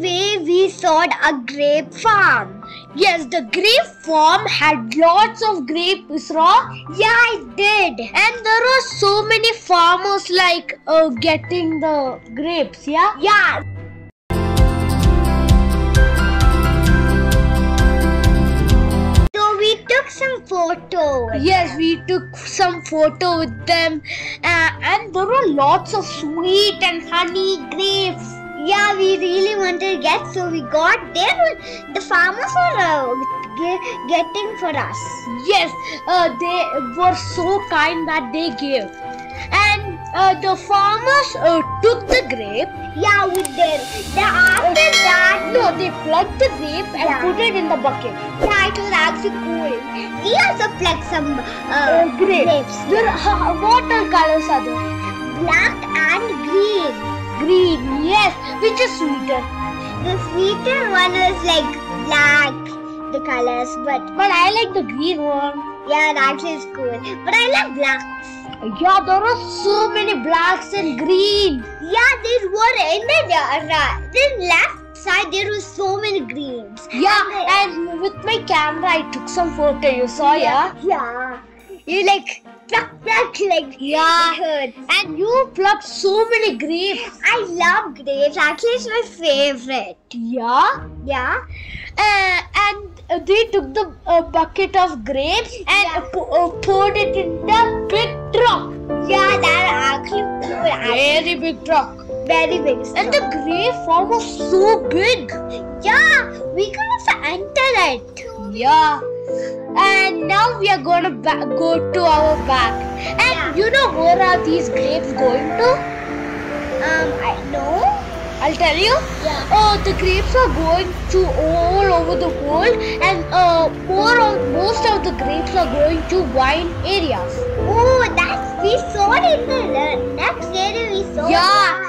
way, we saw a grape farm. Yes, the grape farm had lots of grapes, Isra. Yeah, it did. And there were so many farmers getting the grapes, yeah? Yeah. So we took some photos. Yes, we took some photo with them, and there were lots of sweet and honey grapes. Yeah, we really wanted to get, so we got there. The farmers were getting for us. Yes, they were so kind that they gave. And the farmers took the grape. Yeah, we did. After that, no, they plucked the grape and put it in the bucket. Yeah, it was actually cool. We also plucked some grapes. What all colors are there? Black and green. Green, yes. Which is sweeter? The sweeter one was like black, the colors, but I like the green one. Yeah, that is cool. But I like black. Yeah, there are so many blacks and green. Yeah, there were in the left side there were so many greens. Yeah, and with my camera I took some photo. You saw, yeah? Yeah. You like pluck like it hurts. And you plucked so many grapes. I love grapes. Actually, it's my favorite. Yeah? Yeah. And they took the bucket of grapes and poured it in the big truck. Yeah, that actually cool. Very big truck. Very big. And the grape farm was so big. Yeah, we could also enter it. Yeah. And now we are gonna go to our bag. And you know where are these grapes going to? I know. I'll tell you. Yeah. Oh, the grapes are going to all over the world, and most of the grapes are going to wine areas. Oh, we saw it in the next area. We saw. Yeah.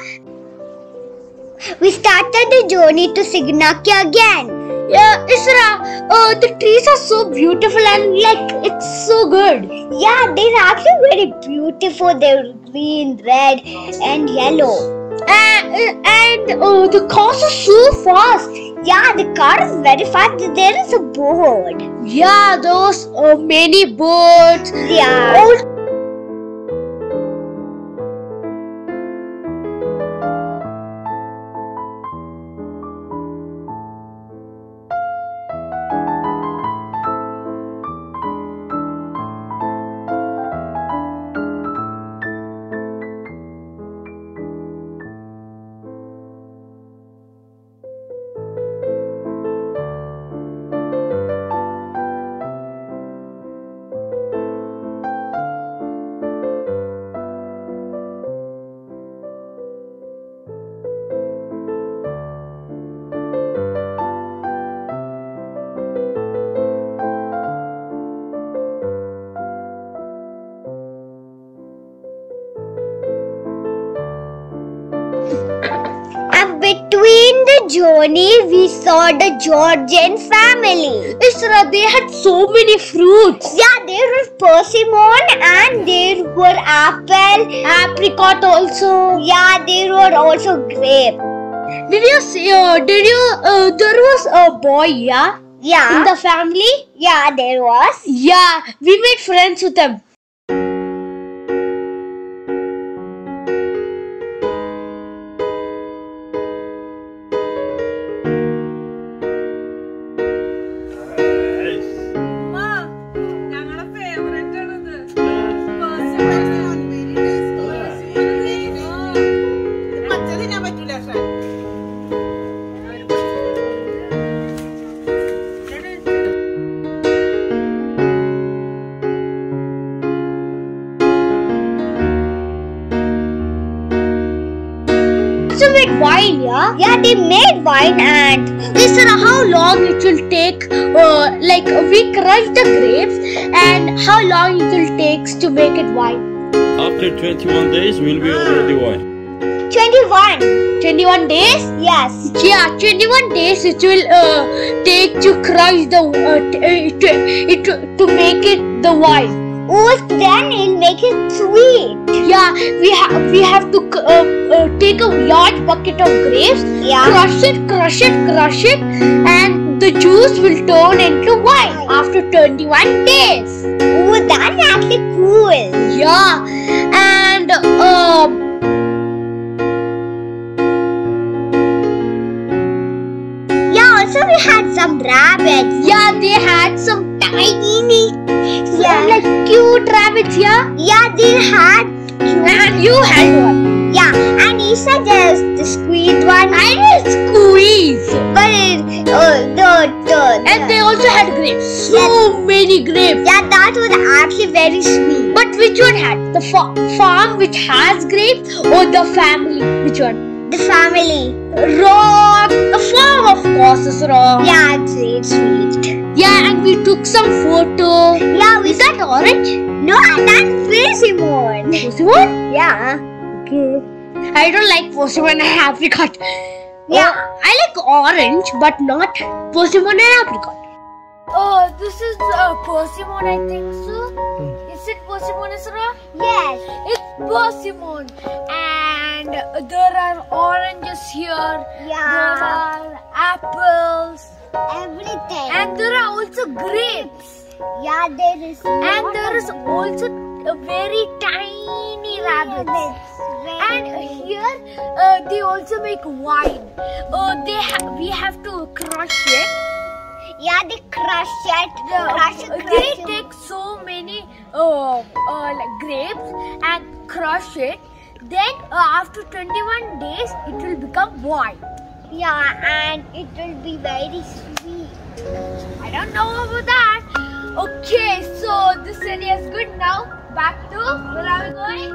We started the journey to Signakia again. Yeah, Isra, the trees are so beautiful and it's so good. Yeah, they're actually very beautiful. They're green, red, and yellow. And the cars are so fast. Yeah, the car is very fast. There is a boat. Yeah, those many boats. Yeah. Between the journey, we saw the Georgian family. Isra, they had so many fruits. Yeah, there was persimmon and there were apple, apricot also. Yeah, there were also grape. Did you see? There was a boy, yeah? Yeah. In the family? Yeah, there was. Yeah, we made friends with him. Made wine, yeah? Yeah, they made wine. And listen, how long it will take? We crush the grapes, and how long it will take to make it wine? After 21 days, will be already wine. 21. 21 days? Yes. Yeah, 21 days it will take to crush the to make it the wine. Oh, then it'll make it sweet. Yeah, we have to take a large bucket of grapes, Yeah. crush it, and the juice will turn into wine after 21 days. Oh, that's actually cool. Yeah, and Yeah, also we had some rabbits. yeah, they had some tiny, Yeah. like cute rabbits. Yeah, Yeah, they had. and you had one. Yeah, and you said there's the squid one. I did squeeze. But And they also had grapes. So many grapes. yeah, that was actually very sweet. But which one had? The farm which has grapes or the family? Which one? The family. Rock. The farm, of course, is rock. Yeah, it's sweet. Yeah, and we took some photo. Yeah, we Is that orange? No, that's Persimmon. Persimmon? Yeah. Okay. I don't like persimmon and apricot. Yeah. I like orange, but not persimmon and apricot. This is persimmon, I think so. Is it persimmon, Isra? Yes. It's persimmon, and there are oranges here. Yeah. There are apples, Everything. and there are also grapes. yeah, there is. And there is also a very tiny rabbits. And here they also make wine. We have to crush it. Yeah, they crush it. Crush it. They take so many like grapes and crush it. Then after 21 days, it will become wine. Yeah, and it will be very sweet. I don't know about that. Okay, so this area is good now. Back to where are we going?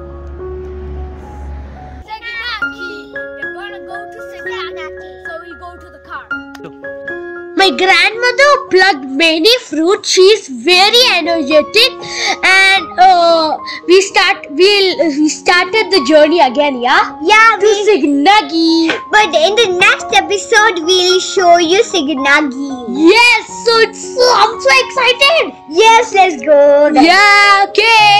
Saganaki. We're gonna go to Saganaki. So we go to the car. My grandmother plucked many fruits. She is very energetic, and we started the journey again. Yeah, Yeah, to Signagi. but in the next episode, we'll show you Signagi. Yes, I'm so excited. Yes, let's go. Yeah, okay.